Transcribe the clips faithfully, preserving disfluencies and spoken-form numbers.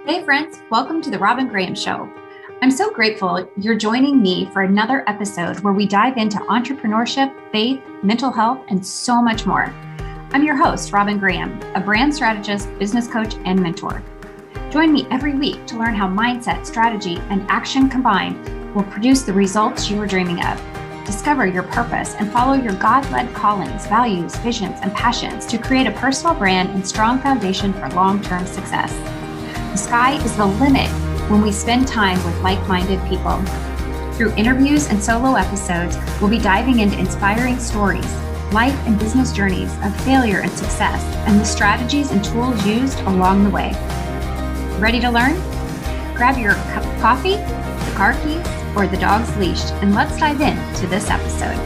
Hey friends, welcome to the Robin Graham Show. I'm so grateful you're joining me for another episode where we dive into entrepreneurship, faith, mental health, and so much more. I'm your host, Robin Graham, a brand strategist, business coach, and mentor. Join me every week to learn how mindset, strategy, and action combined will produce the results you are dreaming of. Discover your purpose and follow your God-led callings, values, visions, and passions to create a personal brand and strong foundation for long-term success. The sky is the limit when we spend time with like-minded people. Through interviews and solo episodes, we'll be diving into inspiring stories, life and business journeys of failure and success, and the strategies and tools used along the way. Ready to learn? Grab your cup of coffee, the car keys, or the dog's leash, and let's dive into this episode.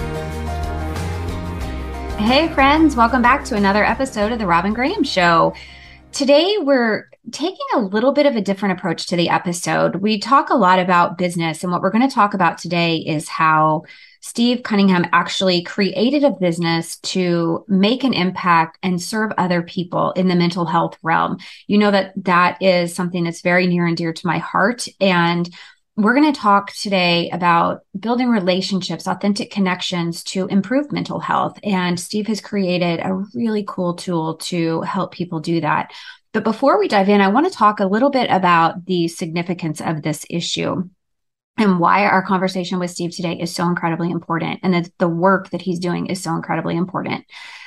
Hey friends, welcome back to another episode of the Robin Graham Show. Today, we're taking a little bit of a different approach to the episode. We talk a lot about business, and what we're going to talk about today is how Steve Cunningham actually created a business to make an impact and serve other people in the mental health realm. You know that that is something that's very near and dear to my heart. And we're going to talk today about building relationships, authentic connections to improve mental health. And Steve has created a really cool tool to help people do that. But before we dive in, I want to talk a little bit about the significance of this issue and why our conversation with Steve today is so incredibly important, and that the work that he's doing is so incredibly important.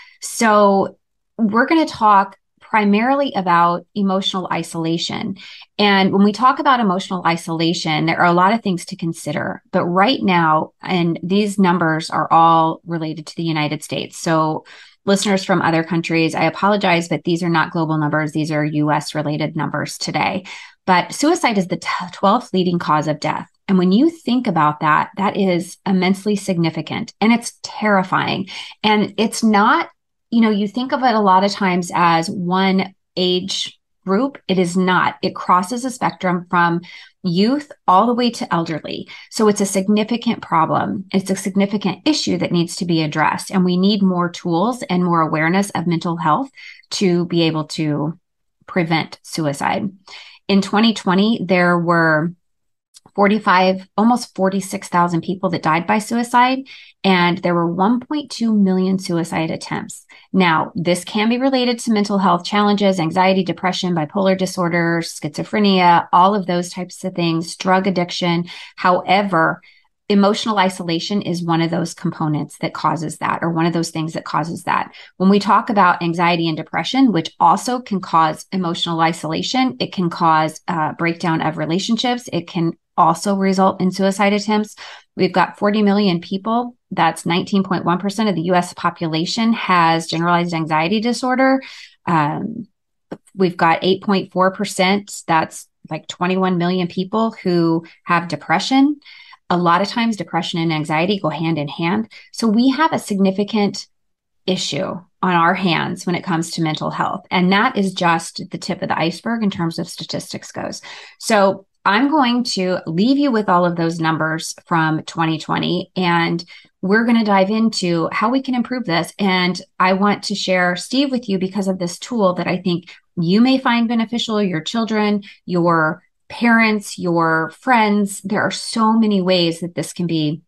So we're going to talk primarily about emotional isolation. And when we talk about emotional isolation, there are a lot of things to consider. But right now, and these numbers are all related to the United States. So listeners from other countries, I apologize, but these are not global numbers. These are U S related numbers today. But suicide is the twelfth leading cause of death. And when you think about that, that is immensely significant and it's terrifying. And it's not, you know, you think of it a lot of times as one age group. It is not. It crosses a spectrum from youth all the way to elderly. So it's a significant problem. It's a significant issue that needs to be addressed. And we need more tools and more awareness of mental health to be able to prevent suicide. In twenty twenty, there were forty-five, almost forty-six thousand people that died by suicide, and there were one point two million suicide attempts. Now, this can be related to mental health challenges, anxiety, depression, bipolar disorder, schizophrenia, all of those types of things, drug addiction. However, emotional isolation is one of those components that causes that, or one of those things that causes that. When we talk about anxiety and depression, which also can cause emotional isolation, it can cause uh, breakdown of relationships. It can also result in suicide attempts. We've got forty million people. That's nineteen point one percent of the U S population has generalized anxiety disorder. Um, we've got eight point four percent. That's like twenty-one million people who have depression. A lot of times depression and anxiety go hand in hand. So we have a significant issue on our hands when it comes to mental health. And that is just the tip of the iceberg in terms of statistics goes. So I'm going to leave you with all of those numbers from twenty twenty, and we're going to dive into how we can improve this. And I want to share Steve with you because of this tool that I think you may find beneficial, your children, your parents, your friends. There are so many ways that this can be,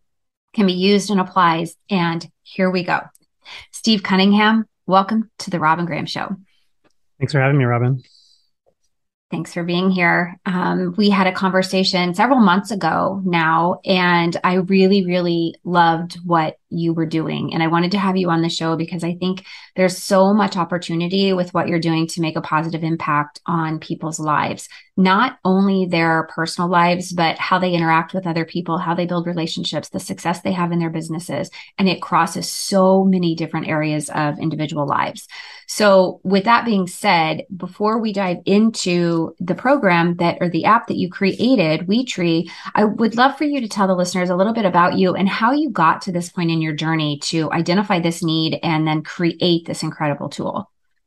can be used and applies. And here we go. Steve Cunningham, welcome to the Robin Graham Show. Thanks for having me, Robin. Thanks for being here. Um, we had a conversation several months ago now, and I really, really loved what you were doing. And I wanted to have you on the show because I think there's so much opportunity with what you're doing to make a positive impact on people's lives, not only their personal lives, but how they interact with other people, how they build relationships, the success they have in their businesses. And it crosses so many different areas of individual lives. So with that being said, before we dive into the program that, or the app that you created, WeTree, I would love for you to tell the listeners a little bit about you and how you got to this point in your journey to identify this need and then create this incredible tool.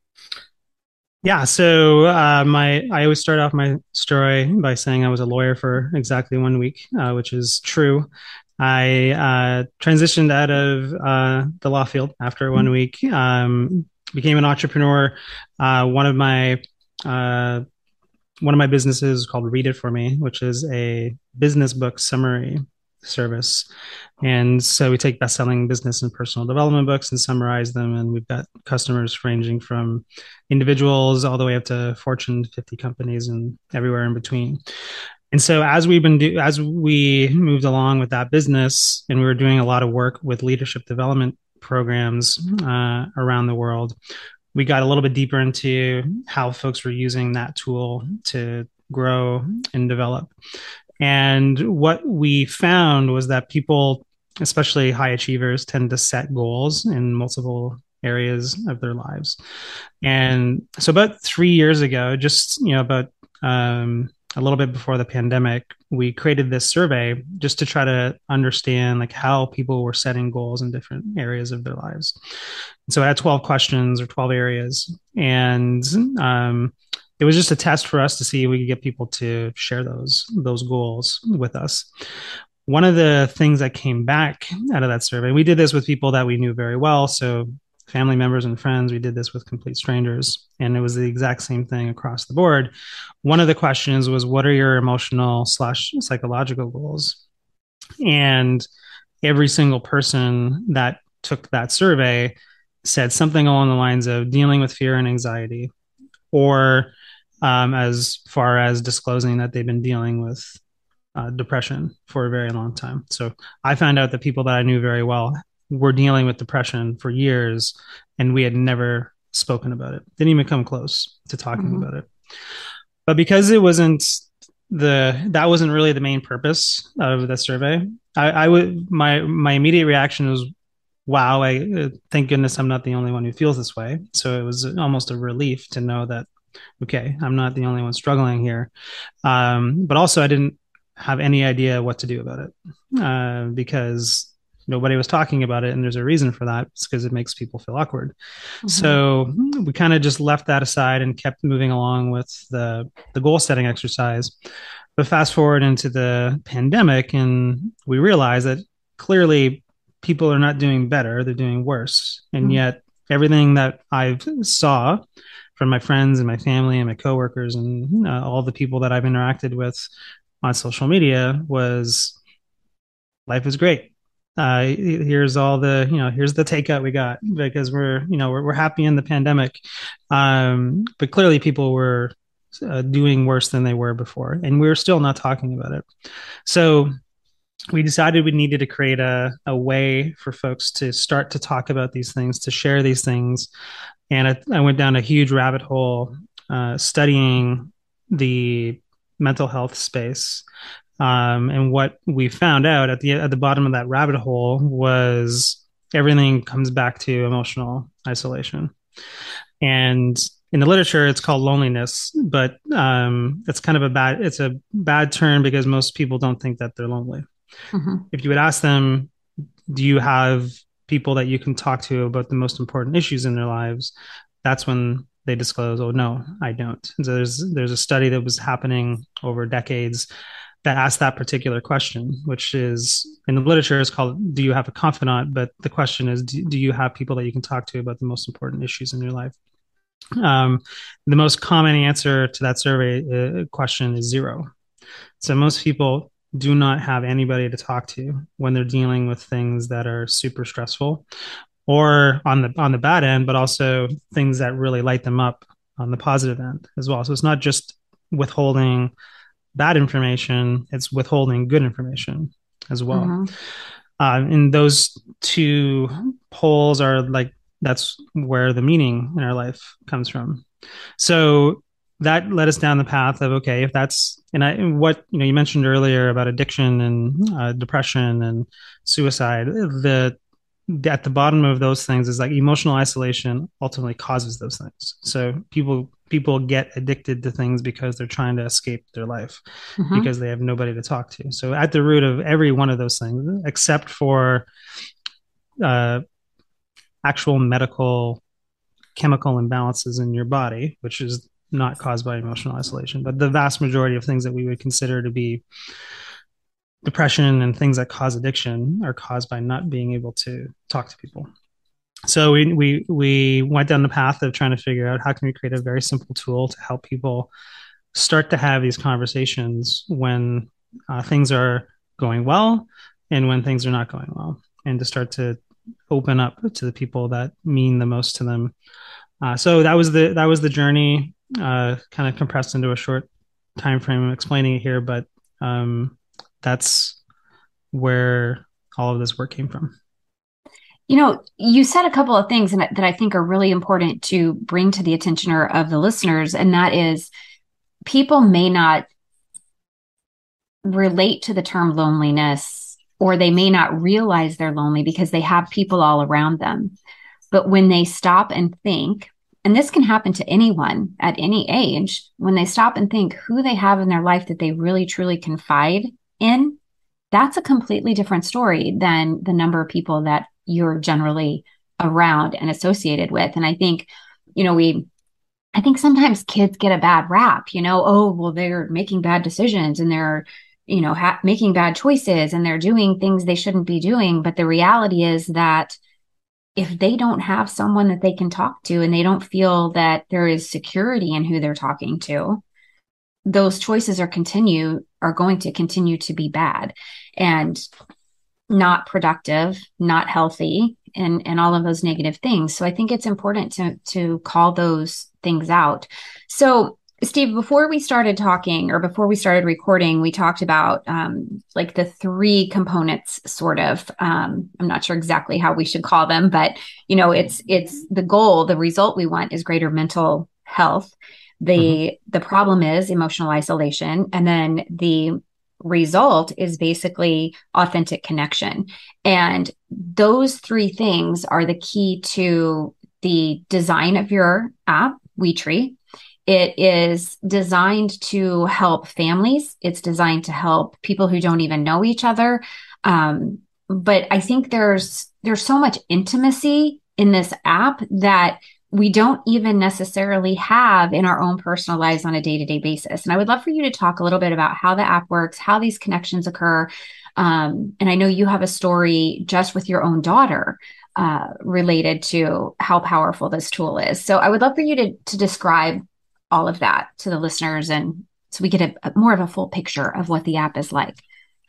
Yeah, so uh, my I always start off my story by saying I was a lawyer for exactly one week, uh, which is true. I uh, transitioned out of uh, the law field after one week, um, became an entrepreneur. Uh, one of my uh, one of my businesses is called Read It For Me, which is a business book summary service. And so we take best-selling business and personal development books and summarize them. And we've got customers ranging from individuals all the way up to Fortune fifty companies and everywhere in between. And so as we've been do, as we moved along with that business, and we were doing a lot of work with leadership development programs uh, around the world, we got a little bit deeper into how folks were using that tool to grow and develop. And what we found was that people, especially high achievers, tend to set goals in multiple areas of their lives. And so about three years ago, just, you know, about um, a little bit before the pandemic, we created this survey just to try to understand like how people were setting goals in different areas of their lives. So I had twelve questions or twelve areas. And um, it was just a test for us to see if we could get people to share those those goals with us. One of the things that came back out of that survey, we did this with people that we knew very well. So family members and friends, we did this with complete strangers. And it was the exact same thing across the board. One of the questions was, what are your emotional slash psychological goals? And every single person that took that survey said something along the lines of dealing with fear and anxiety, or um, as far as disclosing that they've been dealing with uh, depression for a very long time. So I found out that people that I knew very well were dealing with depression for years, and we had never spoken about it. Didn't even come close to talking mm-hmm. about it. But because it wasn't the that wasn't really the main purpose of the survey, I, I would my my immediate reaction was, wow, I thank goodness I'm not the only one who feels this way. So it was almost a relief to know that, okay, I'm not the only one struggling here. Um, but also I didn't have any idea what to do about it uh, because nobody was talking about it. And there's a reason for that. It's because it makes people feel awkward. Mm-hmm. So we kind of just left that aside and kept moving along with the, the goal setting exercise. But fast forward into the pandemic, and we realized that clearly people are not doing better, they're doing worse. And mm-hmm. yet everything that I saw from my friends and my family and my coworkers and uh, all the people that I've interacted with on social media was life is great. Uh, here's all the, you know, here's the takeout we got because we're, you know, we're, we're happy in the pandemic. Um, but clearly people were uh, doing worse than they were before, and we we're still not talking about it. So we decided we needed to create a, a way for folks to start to talk about these things, to share these things. And I, I went down a huge rabbit hole uh, studying the mental health space. Um, and what we found out at the at the bottom of that rabbit hole was everything comes back to emotional isolation. And in the literature, it's called loneliness, but um, it's kind of a bad it's a bad term because most people don't think that they're lonely. Mm-hmm. If you would ask them, do you have people that you can talk to about the most important issues in their lives? That's when they disclose, oh, no, I don't. And so there's there's a study that was happening over decades that asked that particular question, which is in the literature is called, do you have a confidant? But the question is, do, do you have people that you can talk to about the most important issues in your life? Um, the most common answer to that survey uh, question is zero. So most people do not have anybody to talk to when they're dealing with things that are super stressful, or on the on the bad end, but also things that really light them up on the positive end as well. So it's not just withholding bad information, it's withholding good information as well. Mm-hmm. Uh, and those two poles are like, that's where the meaning in our life comes from. So that led us down the path of, okay, if that's, and I, and what, you know, you mentioned earlier about addiction and uh, depression and suicide, the, at the bottom of those things is like emotional isolation ultimately causes those things. So people, people get addicted to things because they're trying to escape their life mm-hmm. because they have nobody to talk to. So at the root of every one of those things, except for uh, actual medical chemical imbalances in your body, which is not caused by emotional isolation, but the vast majority of things that we would consider to be depression and things that cause addiction are caused by not being able to talk to people. So we we we went down the path of trying to figure out how can we create a very simple tool to help people start to have these conversations when uh, things are going well and when things are not going well, and to start to open up to the people that mean the most to them. Uh, so that was the that was the journey, uh, kind of compressed into a short time frame. I'm explaining it here, but um, that's where all of this work came from. You know, you said a couple of things that I think are really important to bring to the attention of the listeners, and that is people may not relate to the term loneliness, or they may not realize they're lonely because they have people all around them. But when they stop and think, and this can happen to anyone at any age, when they stop and think who they have in their life that they really truly confide in, that's a completely different story than the number of people that you're generally around and associated with. And I think, you know, we, I think sometimes kids get a bad rap, you know, oh, well, they're making bad decisions and they're, you know, ha- making bad choices and they're doing things they shouldn't be doing. But the reality is that if they don't have someone that they can talk to and they don't feel that there is security in who they're talking to, those choices are continue are going to continue to be bad and not productive, not healthy, and and all of those negative things. So I think it's important to to call those things out. So Steve, before we started talking or before we started recording, we talked about um, like the three components, sort of. Um, I'm not sure exactly how we should call them, but you know, it's it's the goal, the result we want is greater mental health. The Mm-hmm. the problem is emotional isolation, and then the result is basically authentic connection. And those three things are the key to the design of your app, WeTree. It is designed to help families. It's designed to help people who don't even know each other. Um, but I think there's there's so much intimacy in this app that we don't even necessarily have in our own personal lives on a day-to-day basis. And I would love for you to talk a little bit about how the app works, how these connections occur. Um, and I know you have a story just with your own daughter uh, related to how powerful this tool is. So I would love for you to, to describe all of that to the listeners, and so we get a, a more of a full picture of what the app is like.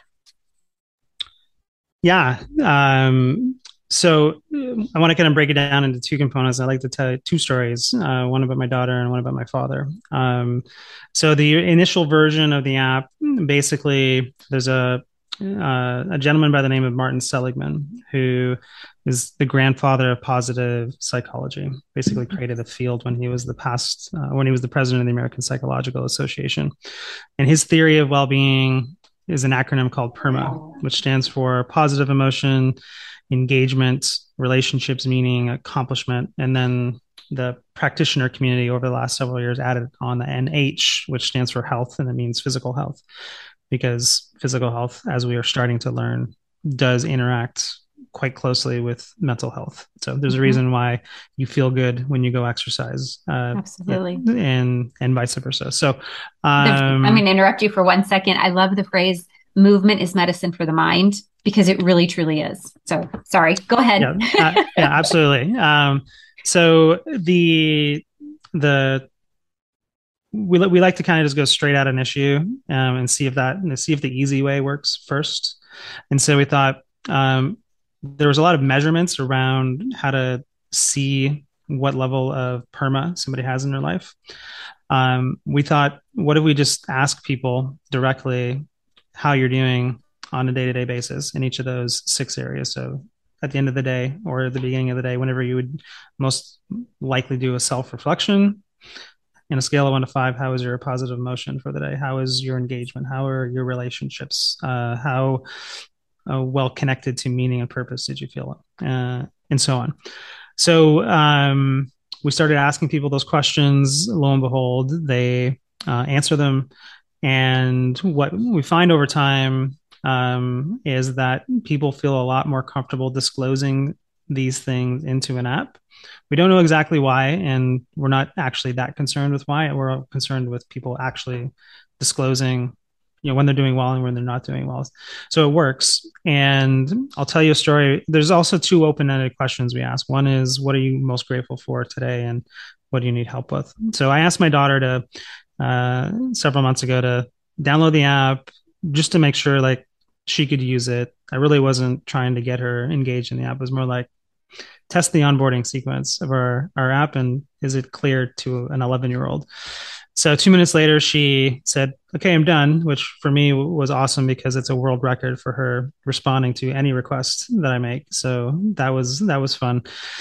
Yeah. Um, so I want to kind of break it down into two components. I like to tell two stories, uh, one about my daughter and one about my father. Um, so the initial version of the app, basically, there's a uh, a gentleman by the name of Martin Seligman, who is the grandfather of positive psychology. Basically, created the field when he was the past uh, when he was the president of the American Psychological Association, and his theory of well-being is an acronym called PERMA, which stands for positive emotion, engagement, relationships, meaning, accomplishment, and then the practitioner community over the last several years added on the N H, which stands for health, and it means physical health, because physical health, as we are starting to learn, does interact quite closely with mental health. So there's a reason why you feel good when you go exercise, uh, Absolutely. and and vice versa. So, Um, I'm um, going to interrupt you for one second. I love the phrase movement is medicine for the mind, because it really truly is. So sorry, go ahead. yeah, uh, yeah, absolutely. Um, so the the we we like to kind of just go straight at an issue, um, and see if that see if the easy way works first. And so we thought, um, there was a lot of measurements around how to see what level of PERMA somebody has in their life. Um, we thought, what if we just ask people directly how you're doing on a day-to-day basis in each of those six areas? So at the end of the day, or at the beginning of the day, whenever you would most likely do a self-reflection, in a scale of one to five, how is your positive emotion for the day? How is your engagement? How are your relationships? Uh, how uh, well connected to meaning and purpose did you feel? Uh, and so on. So um, we started asking people those questions. Lo and behold, they uh, answer them. And what we find over time, um, is that people feel a lot more comfortable disclosing these things into an app. We don't know exactly why, and we're not actually that concerned with why. We're concerned with people actually disclosing, you know, when they're doing well and when they're not doing well. So it works. And I'll tell you a story. There's also two open-ended questions we ask. One is, what are you most grateful for today, and what do you need help with? So I asked my daughter to uh, several months ago to download the app just to make sure like she could use it. I really wasn't trying to get her engaged in the app. It was more like test the onboarding sequence of our, our app and is it clear to an eleven year old. So two minutes later, she said, okay, I'm done, which for me was awesome because it's a world record for her responding to any request that I make. So that was, that was fun.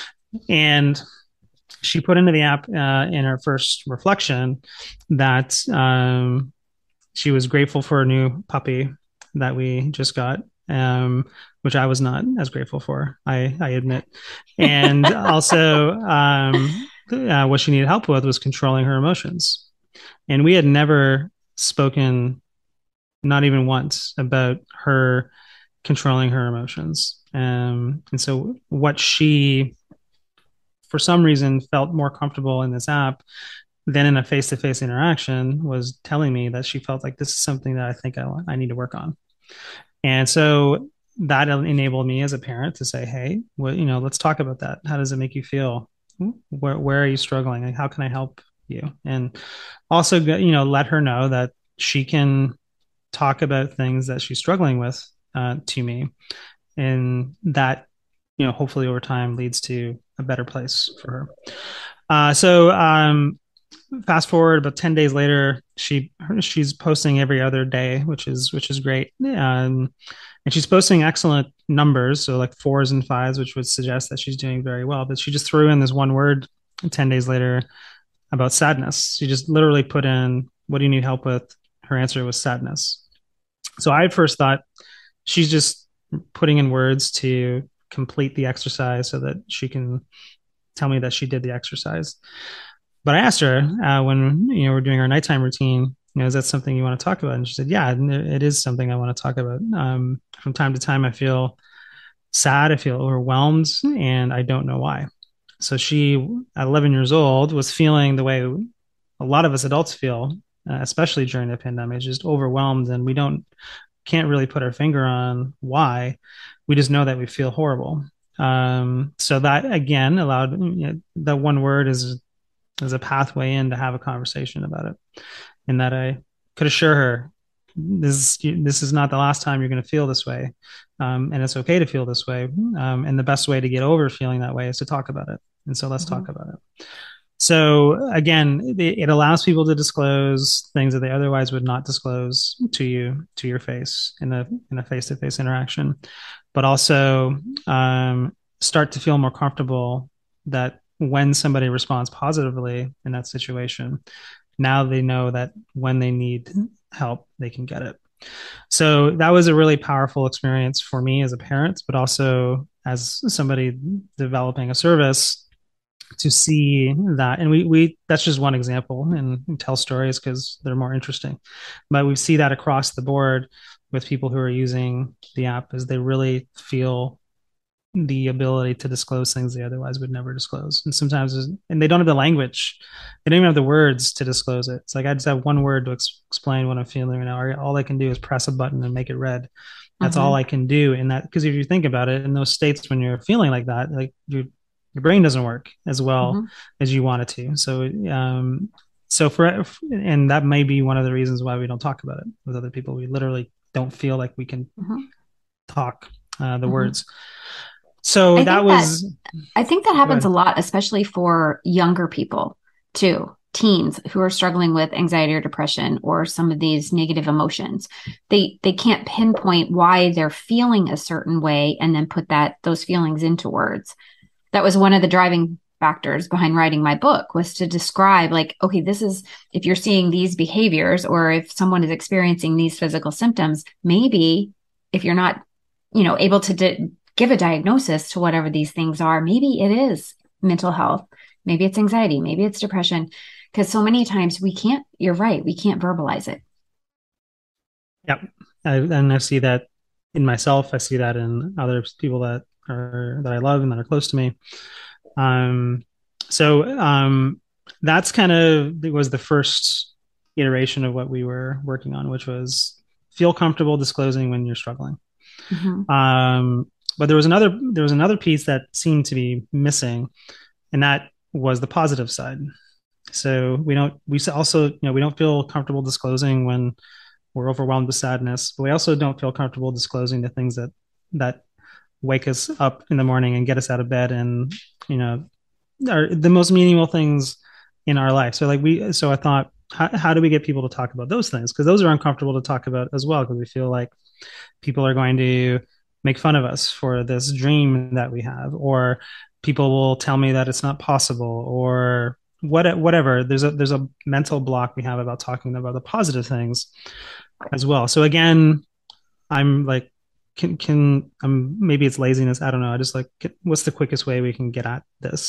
And she put into the app uh, in her first reflection that um, she was grateful for a new puppy that we just got, um, which I was not as grateful for, I, I admit. And also, um, uh, what she needed help with was controlling her emotions. And we had never spoken, not even once, about her controlling her emotions. Um, and so, what she, for some reason, felt more comfortable in this app than in a face-to-face interaction was telling me that she felt like this is something that I think I, I need to work on. And so that enabled me as a parent to say, hey, well, you know, let's talk about that. How does it make you feel? Where, where are you struggling? Like, how can I help you? And also, you know, let her know that she can talk about things that she's struggling with uh, to me. And that, you know, hopefully over time leads to a better place for her. Uh, so, um, fast forward about ten days later, she she's posting every other day, which is which is great. Um, and she's posting excellent numbers, so like fours and fives, which would suggest that she's doing very well. But she just threw in this one word ten days later about sadness. She just literally put in, what do you need help with? Her answer was sadness. So I first thought she's just putting in words to complete the exercise so that she can tell me that she did the exercise. But I asked her uh, when, you know, we're doing our nighttime routine, you know, is that something you want to talk about? And she said, yeah, it is something I want to talk about. Um, from time to time, I feel sad, I feel overwhelmed, and I don't know why. So she, at eleven years old, was feeling the way a lot of us adults feel, uh, especially during the pandemic, just overwhelmed, and we don't can't really put our finger on why. We just know that we feel horrible. Um, so that again allowed, you know, that one word is as a pathway in to have a conversation about it, and that I could assure her this this is not the last time you're going to feel this way, um, and it's okay to feel this way. Um, and the best way to get over feeling that way is to talk about it. And so let's mm-hmm. talk about it. So again, it, it allows people to disclose things that they otherwise would not disclose to you, to your face in a in a face-to-face interaction, but also um, start to feel more comfortable that when somebody responds positively in that situation, now they know that when they need help, they can get it. So that was a really powerful experience for me as a parent, but also as somebody developing a service to see that. And we, we, that's just one example, and, and tell stories because they're more interesting, but we see that across the board with people who are using the app as they really feel the ability to disclose things they otherwise would never disclose. And sometimes, and they don't have the language, they don't even have the words to disclose it. It's like, I just have one word to ex- explain what I'm feeling right now. All I can do is press a button and make it red. That's mm-hmm. all I can do in that. Because if you think about it, in those states when you're feeling like that, like your your brain doesn't work as well mm-hmm. as you want it to. So, um, so for, and that may be one of the reasons why we don't talk about it with other people. We literally don't feel like we can mm-hmm. talk uh, the mm-hmm. words. So I that was. That, I think that happens a lot, especially for younger people too, teens who are struggling with anxiety or depression or some of these negative emotions. They they can't pinpoint why they're feeling a certain way and then put that those feelings into words. That was one of the driving factors behind writing my book, was to describe, like, okay, this is, if you're seeing these behaviors or if someone is experiencing these physical symptoms, maybe if you're not, you know, able to di- give a diagnosis to whatever these things are, maybe it is mental health, maybe it's anxiety, maybe it's depression, because so many times we can't, you're right, we can't verbalize it. Yep. I, and I see that in myself. I see that in other people that are, that I love and that are close to me. Um, so um, that's kind of, it was the first iteration of what we were working on, which was feel comfortable disclosing when you're struggling. Mm-hmm. Um, but there was another, there was another piece that seemed to be missing, and that was the positive side. So we don't, we also, you know, we don't feel comfortable disclosing when we're overwhelmed with sadness, but we also don't feel comfortable disclosing the things that, that wake us up in the morning and get us out of bed and, you know, are the most meaningful things in our life. So like we, so I thought, how, how do we get people to talk about those things? Because those are uncomfortable to talk about as well, because we feel like people are going to make fun of us for this dream that we have, or people will tell me that it's not possible, or what, whatever. There's a there's a mental block we have about talking about the positive things as well. So again, I'm like, can can um maybe it's laziness. I don't know. I just like, what's the quickest way we can get at this?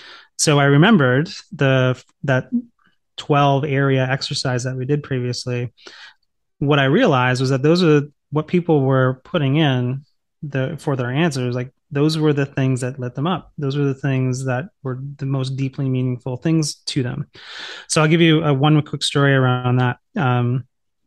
So I remembered the that twelve area exercise that we did previously. What I realized was that those are what people were putting in the for their answers. Like those were the things that lit them up. Those were the things that were the most deeply meaningful things to them. So I'll give you a one quick story around that. Um,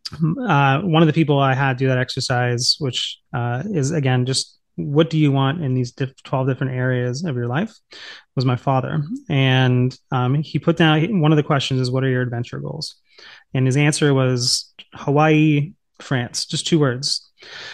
uh, one of the people I had do that exercise, which uh, is again just what do you want in these twelve different areas of your life, was my father. And um, he put down one of the questions is, what are your adventure goals? And his answer was Hawaii, France, just two words.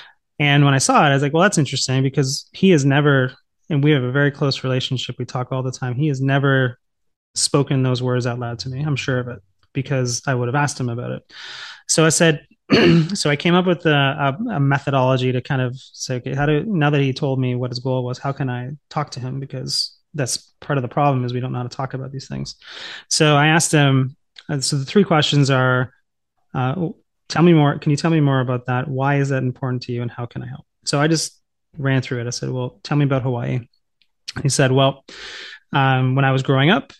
And when I saw it, I was like, well, that's interesting because he has never, and we have a very close relationship. We talk all the time. He has never spoken those words out loud to me. I'm sure of it because I would have asked him about it. So I said, so I came up with a, a, a methodology to kind of say, okay, how do, now that he told me what his goal was, how can I talk to him? Because that's part of the problem is we don't know how to talk about these things. So I asked him, uh, so the three questions are, uh, tell me more. Can you tell me more about that? Why is that important to you and how can I help? So I just ran through it. I said, well, tell me about Hawaii. He said, well, um, when I was growing up,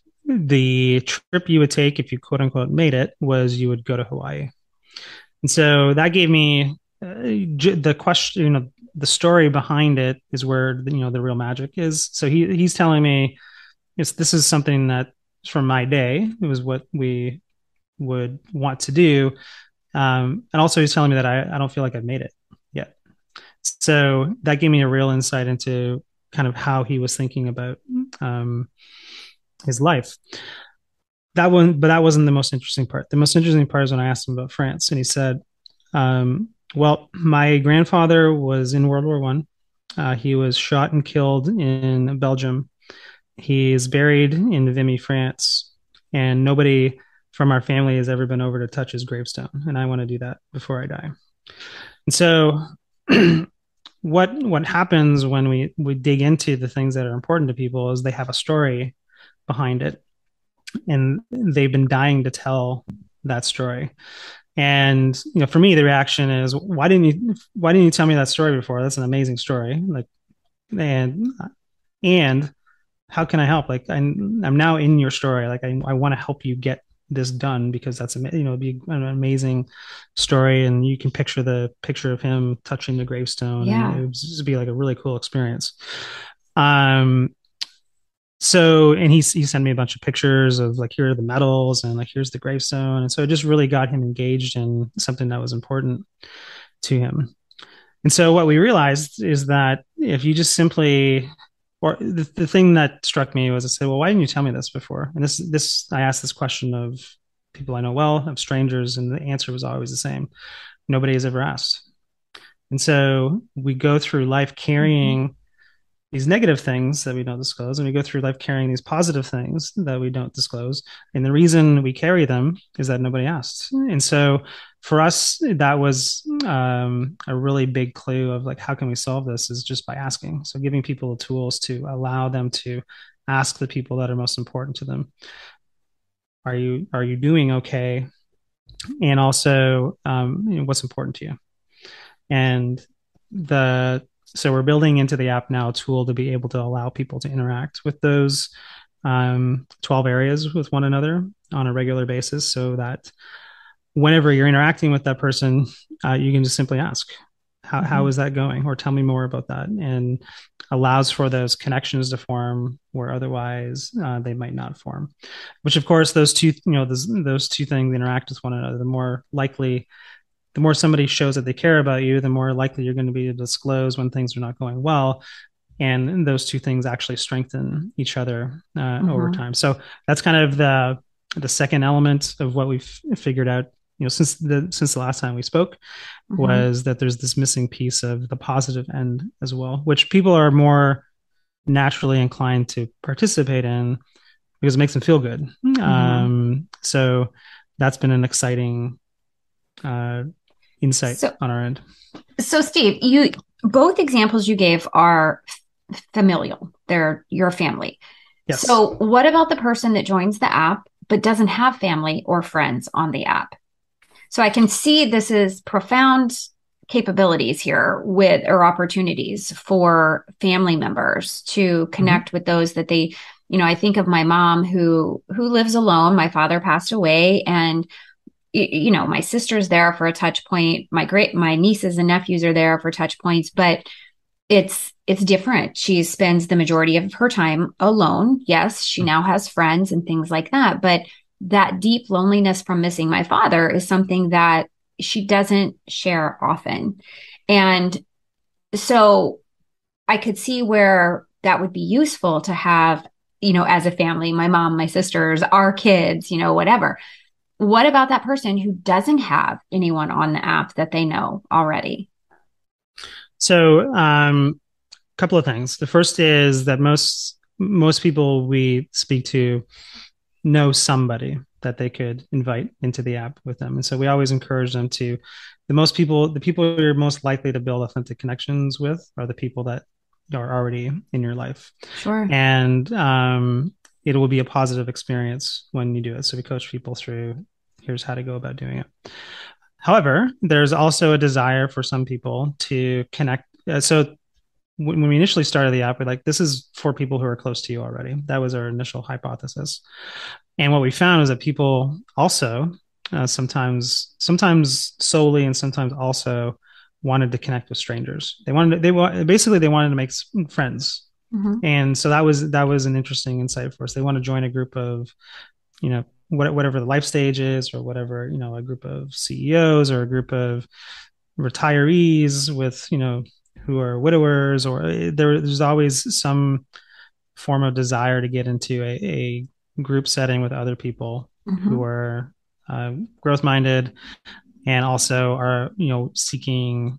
the trip you would take if you quote unquote made it was you would go to Hawaii. And so that gave me uh, the question, you know, the story behind it is where, you know, the real magic is. So he, he's telling me it's, this is something that from my day, it was what we would want to do. Um, and also he's telling me that I, I don't feel like I've made it yet. So that gave me a real insight into kind of how he was thinking about um, his life. That one, but that wasn't the most interesting part. The most interesting part is when I asked him about France, and he said, um, "Well, my grandfather was in World War One. Uh, he was shot and killed in Belgium. He is buried in Vimy, France, and nobody from our family has ever been over to touch his gravestone. And I want to do that before I die." And so, what what happens when we we dig into the things that are important to people is they have a story behind it, and they've been dying to tell that story. And you know, for me, the reaction is, why didn't you why didn't you tell me that story before? That's an amazing story. Like, and and how can I help? Like, I'm, I'm now in your story. Like, I, I want to help you get this done because that's, you know, it'd be an amazing story. And you can picture the picture of him touching the gravestone, Yeah. and it would just be like a really cool experience. Um, so, and he, he sent me a bunch of pictures of like, here are the medals and like, here's the gravestone. And so it just really got him engaged in something that was important to him. And so what we realized is that if you just simply, or the, the thing that struck me was I said, well, why didn't you tell me this before? And this, this, I asked this question of people I know well, of strangers, and the answer was always the same. Nobody has ever asked. And so we go through life Mhm. carrying these negative things that we don't disclose, and we go through life carrying these positive things that we don't disclose. And the reason we carry them is that nobody asked. And so for us, that was um, a really big clue of like, how can we solve this is just by asking. So giving people the tools to allow them to ask the people that are most important to them. Are you, are you doing okay? And also, um, you know, what's important to you? And the so we're building into the app now a tool to be able to allow people to interact with those um, twelve areas with one another on a regular basis, so that whenever you're interacting with that person, uh, you can just simply ask, how, how Mhm. is that going? Or tell me more about that. And allows for those connections to form where otherwise uh, they might not form, which of course, those two, you know, those, those two things interact with one another. The more likely the more somebody shows that they care about you, the more likely you're going to be to disclose when things are not going well. And those two things actually strengthen each other uh, over Mhm. time. So that's kind of the the second element of what we've figured out, you know, since the since the last time we spoke, Mm-hmm. was that there's this missing piece of the positive end as well, which people are more naturally inclined to participate in because it makes them feel good. Mm-hmm. Um, so that's been an exciting uh, insight So, on our end. so Steve, you both examples you gave are familial. They're your family. Yes. So, what about the person that joins the app but doesn't have family or friends on the app? So, I can see this is profound capabilities here with or opportunities for family members to Mm-hmm. connect with those that they, you know, I think of my mom who who lives alone. My father passed away, and you know, my sister's there for a touch point. My great my nieces and nephews are there for touch points, but it's it's different. She spends the majority of her time alone. Yes, she now has friends and things like that, but that deep loneliness from missing my father is something that she doesn't share often. And so I could see where that would be useful to have, you know, as a family, my mom, my sisters, our kids, you know, whatever. What about that person who doesn't have anyone on the app that they know already? So, um, a couple of things. The first is that most most people we speak to know somebody that they could invite into the app with them, and so we always encourage them to. The most people, the people you're most likely to build authentic connections with, are the people that are already in your life, Sure. and um, it will be a positive experience when you do it. So we coach people through. Here's how to go about doing it. However, there's also a desire for some people to connect. Uh, so when we initially started the app, we're like, this is for people who are close to you already. That was our initial hypothesis. And what we found is that people also uh, sometimes, sometimes solely, and sometimes also wanted to connect with strangers. They wanted, to, they want basically they wanted to make friends, Mm-hmm. and so that was that was an interesting insight for us. They want to join a group of, you know, whatever the life stage is, or whatever, you know, a group of C E Os or a group of retirees with, you know, who are widowers, or there, there's always some form of desire to get into a, a group setting with other people who Mm-hmm. are uh, growth minded, and also are, you know, seeking.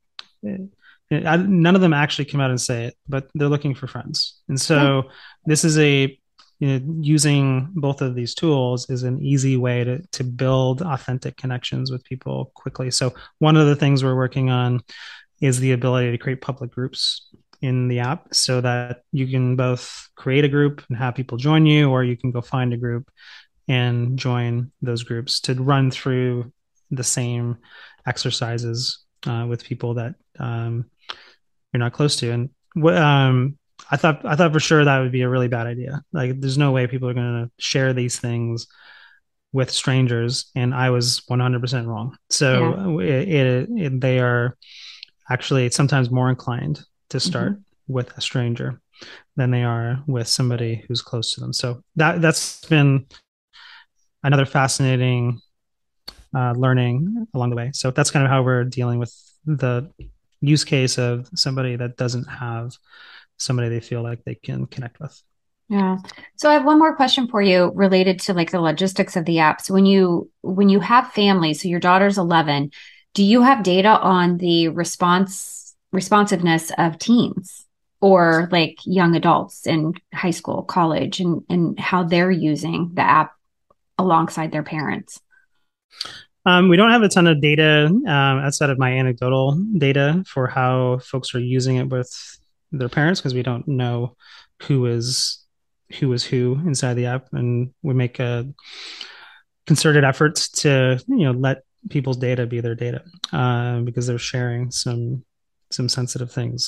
I, none of them actually come out and say it, but they're looking for friends, and Yeah. so this is a, you know, using both of these tools is an easy way to to build authentic connections with people quickly. So one of the things we're working on is the ability to create public groups in the app, so that you can both create a group and have people join you, or you can go find a group and join those groups to run through the same exercises uh, with people that um, you're not close to. And what um, I thought I thought for sure that would be a really bad idea. Like, there's no way people are going to share these things with strangers, and I was one hundred percent wrong. Yeah. So it, it, it, they are actually sometimes more inclined to Mm-hmm. start with a stranger than they are with somebody who's close to them. So that that's been another fascinating uh, learning along the way. So that's kind of how we're dealing with the use case of somebody that doesn't have somebody they feel like they can connect with. Yeah. So I have one more question for you related to like the logistics of the app. So when you when you have families, so your daughter's eleven, do you have data on the response responsiveness of teens or like young adults in high school, college, and and how they're using the app alongside their parents? Um, we don't have a ton of data um, outside of my anecdotal data for how folks are using it with their parents, because we don't know who is who is who inside the app, and we make a concerted efforts to, you know, let people's data be their data, uh, because they're sharing some some sensitive things.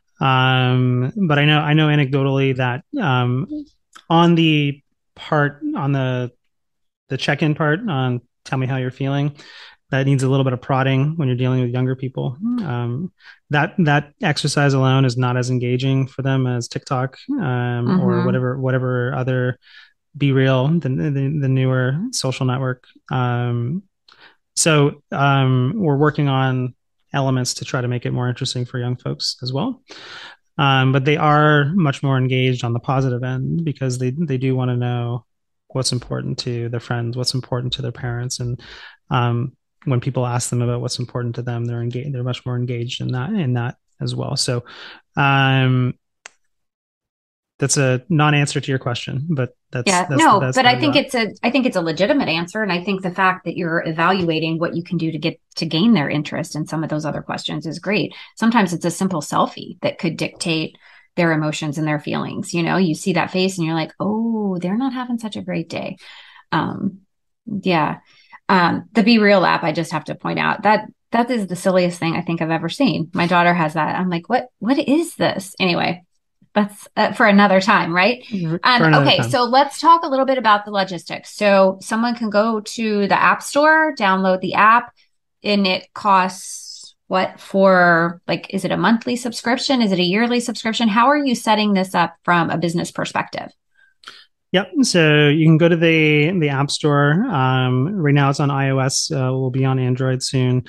Um, but I know I know anecdotally that um, on the part on the the check-in part on tell me how you're feeling, that needs a little bit of prodding when you're dealing with younger people. Um, that that exercise alone is not as engaging for them as TikTok um, or Mm-hmm. whatever whatever other Be Real, the, the, the newer social network. Um, so um, we're working on elements to try to make it more interesting for young folks as well. Um, but they are much more engaged on the positive end, because they they do want to know what's important to their friends, what's important to their parents. And um, when people ask them about what's important to them, they're engaged, they're much more engaged in that, in that as well. So um, that's a non-answer to your question, but that's Yeah, that's the no, best but that I I think got. it's a I think it's a legitimate answer. And I think the fact that you're evaluating what you can do to get to gain their interest in some of those other questions is great. Sometimes it's a simple selfie that could dictate their emotions and their feelings. You know, you see that face and you're like, oh, they're not having such a great day. Um, yeah. Um, the Be Real app, I just have to point out that that is the silliest thing I think I've ever seen. My daughter has that. I'm like, what what is this? Anyway, that's uh, for another time, right? For Um, another okay, time. so let's talk a little bit about the logistics. So someone can go to the App Store, download the app, and it costs what for like, is it a monthly subscription? Is it a yearly subscription? How are you setting this up from a business perspective? Yep. So you can go to the the App Store. Um, right now it's on iOS. Uh, will be on Android soon.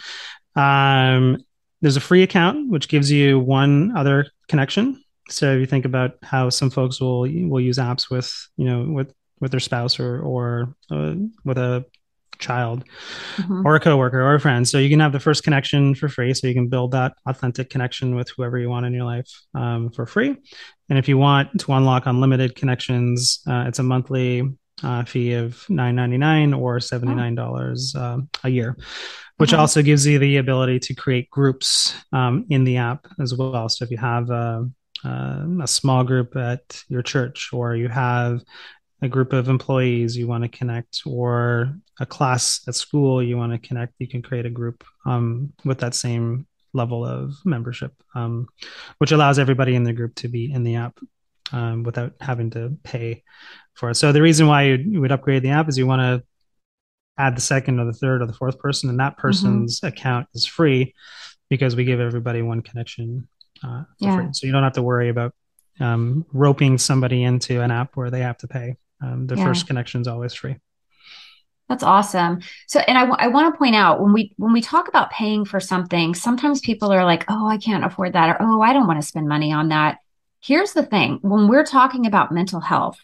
Um, there's a free account which gives you one other connection. So if you think about how some folks will will use apps with you know with with their spouse or or uh, with a child Mhm. or a coworker or a friend. So you can have the first connection for free. So you can build that authentic connection with whoever you want in your life um, for free. And if you want to unlock unlimited connections, uh, it's a monthly uh, fee of nine ninety-nine or Oh, seventy-nine dollars uh, a year, which okay. also gives you the ability to create groups um, in the app as well. So if you have a, uh, a small group at your church, or you have a group of employees you want to connect, or a class at school you want to connect, you can create a group um, with that same level of membership, um, which allows everybody in the group to be in the app um, without having to pay for it. So the reason why you would upgrade the app is you want to add the second or the third or the fourth person, and that Hmm. person's account is free because we give everybody one connection uh, for free. Yeah, So you don't have to worry about um, roping somebody into an app where they have to pay. Um, the yeah. first connection is always free. That's awesome. So, and I, I want to point out when we when we talk about paying for something, sometimes people are like, "Oh, I can't afford that," or "Oh, I don't want to spend money on that." Here's the thing: when we're talking about mental health,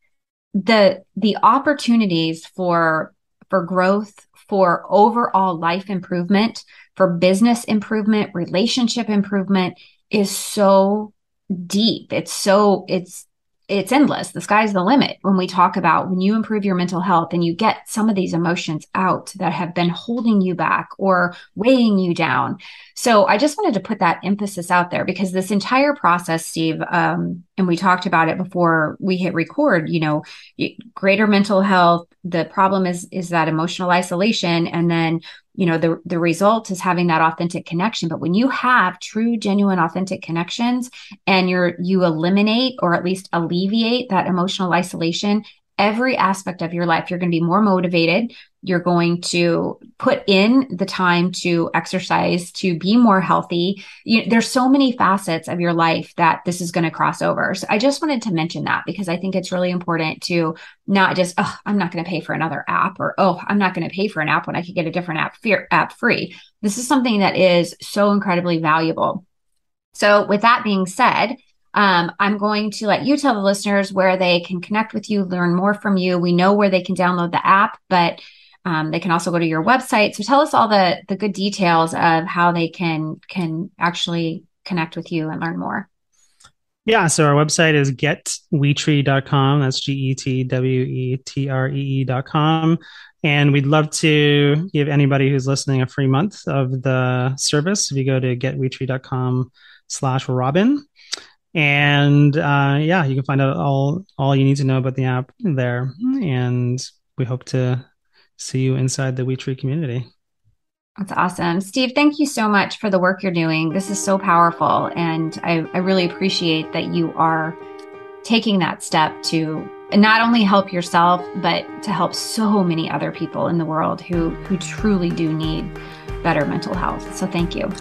the the opportunities for for growth, for overall life improvement, for business improvement, relationship improvement is so deep. It's so it's it's endless. The sky's the limit when we talk about when you improve your mental health and you get some of these emotions out that have been holding you back or weighing you down. So I just wanted to put that emphasis out there because this entire process, Steve, um, and we talked about it before we hit record, you know, greater mental health. The problem is is that emotional isolation, and then you know the the result is having that authentic connection. But when you have true, genuine, authentic connections, and you're you eliminate or at least alleviate that emotional isolation, every aspect of your life, you're going to be more motivated. You're going to put in the time to exercise, to be more healthy. You, there's so many facets of your life that this is going to cross over. So I just wanted to mention that because I think it's really important to not just, oh, I'm not going to pay for another app, or, oh, I'm not going to pay for an app when I could get a different app, fear, app free. This is something that is so incredibly valuable. So, with that being said, um, I'm going to let you tell the listeners where they can connect with you, learn more from you. We know where they can download the app, but um, they can also go to your website. So, tell us all the the good details of how they can can actually connect with you and learn more. Yeah, so our website is get weetree dot com. That's G E T W E T R E E dot com. And we'd love to give anybody who's listening a free month of the service. If you go to get weetree dot com slash Robin. And uh, yeah, you can find out all all you need to know about the app there. And we hope to see you inside the WeTree community. That's awesome. Steve, thank you so much for the work you're doing. This is so powerful. And I, I really appreciate that you are taking that step to not only help yourself, but to help so many other people in the world who, who truly do need better mental health. So thank you.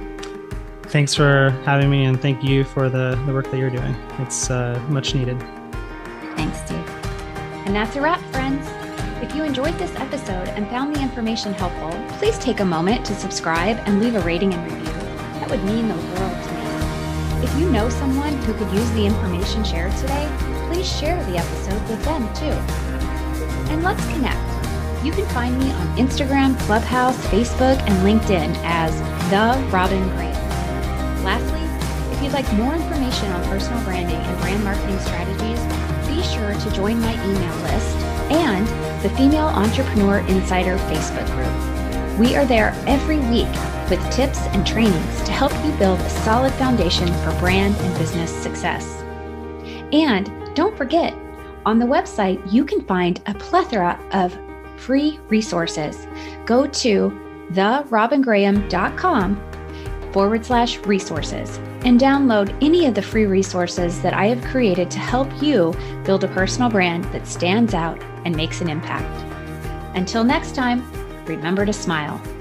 Thanks for having me, and thank you for the, the work that you're doing. It's uh, much needed. Thanks, Steve. And that's a wrap, friends. If you enjoyed this episode and found the information helpful, please take a moment to subscribe and leave a rating and review. That would mean the world to me. If you know someone who could use the information shared today, please share the episode with them too. and let's connect. You can find me on Instagram, Clubhouse, Facebook, and LinkedIn as The Robin Graham. Lastly, if you'd like more information on personal branding and brand marketing strategies, be sure to join my email list and the Female Entrepreneur Insider Facebook group. We are there every week with tips and trainings to help you build a solid foundation for brand and business success. And don't forget, on the website, you can find a plethora of free resources. Go to therobingraham.com forward slash resources and download any of the free resources that I have created to help you build a personal brand that stands out and makes an impact. Until next time, remember to smile.